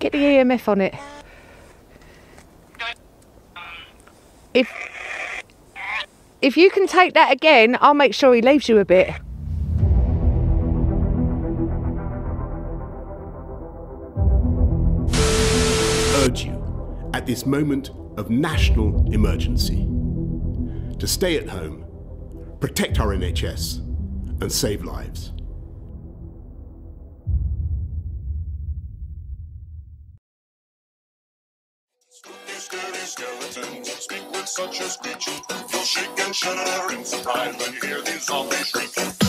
Get the EMF on it. If you can take that again, I'll make sure he leaves you a bit. Urge you, at this moment of national emergency, to stay at home, protect our NHS, and save lives. Skeletons speak with such a screech. You'll shake and shudder in surprise when you hear these zombies shriek.